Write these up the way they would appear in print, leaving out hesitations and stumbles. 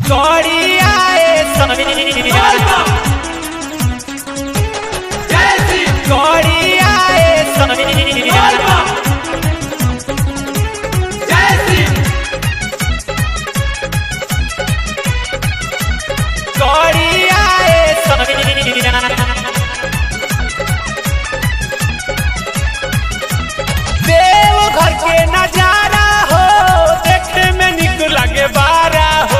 गौड़िया देव घर के नजारा हो देखने में निक लगे बारा हो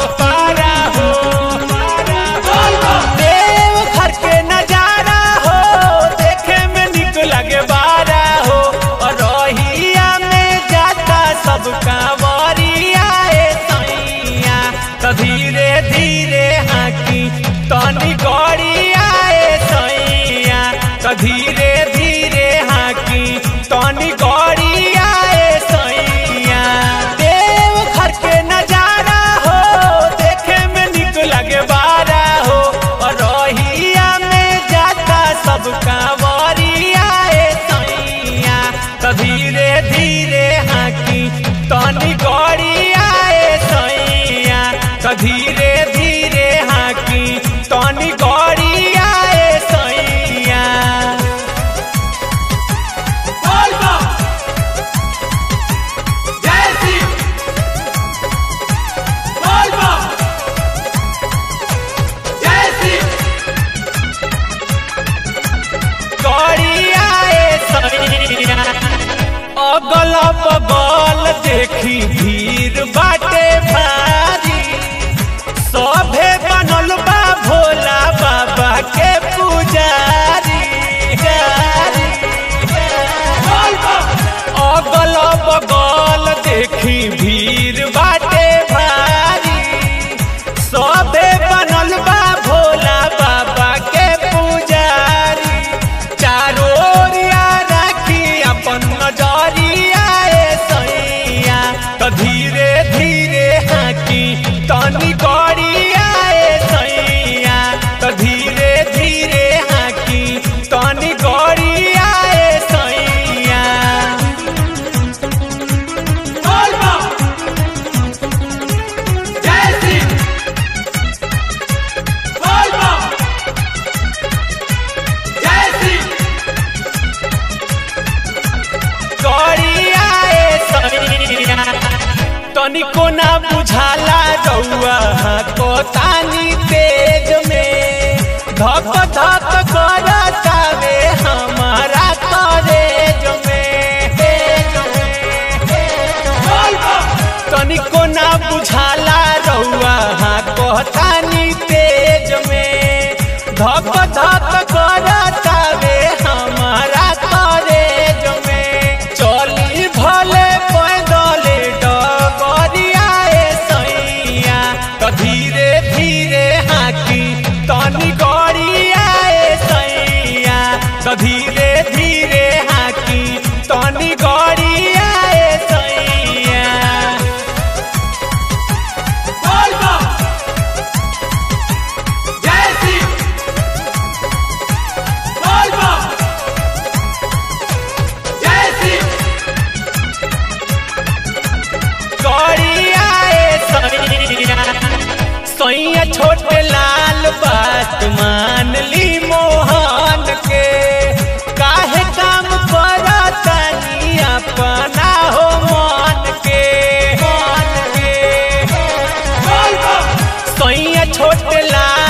देव घर के नजारा हो देखे में निक लगे बारा हो और रोहिया में जाता सब कांवरिया सैया तो धीरे धीरे हाकी तनी गौड़िया सैया तो धीरे धीरे हाकी तनी गौड़िया सैया देव घर के नजारा हो देखे में निक लगे बारा हो और रोहिया में जाता सब कांवरिया सैया तो धीरे धीरे हाकी तनी गौड़िया सैया तो धीरे धीरे हाकी तनी गौड़िया सैया अगल बगल देखी भीड़ बाटे भारी सभे बनल बा भोला बाबा के पुजारी अगल बगल देखी भीड़ बाटे भारी सभे बनल बा भोला बाबा के पुजारी चारों ओरिया राखी अपन नजरिया सैया तो धीरे धीरे हाकी तनी गौड़िया सैया तो धीरे धीरे हाकी तनी गौड़िया सैया तनिको ना बुझाला रउआ को तानी तेज में धक धक करतावे हमारा कॉलेज में तनिको ना बुझाला रउआ को तानी तेज में धक धक करतावे हमारा कॉलेज में चली भले पैदले धीरे धीरे हाकी तनी गौड़िया सैया तो धीरे धीरे हाकी तनी गौड़िया सैया गौड़िया सैया छोटे लाल बात मान ली मोहन के काहे काम करतनी अपना हो मन के सैया छोटे लाल